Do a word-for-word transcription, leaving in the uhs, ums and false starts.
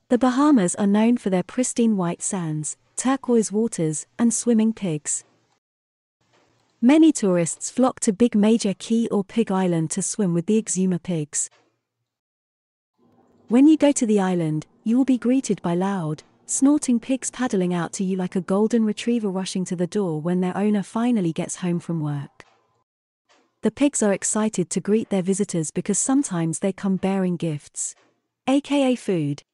The Bahamas are known for their pristine white sands, turquoise waters, and swimming pigs. Many tourists flock to Big Major Key or Pig Island to swim with the Exuma pigs. When you go to the island, you will be greeted by loud, snorting pigs paddling out to you like a golden retriever rushing to the door when their owner finally gets home from work. The pigs are excited to greet their visitors because sometimes they come bearing gifts, aka food,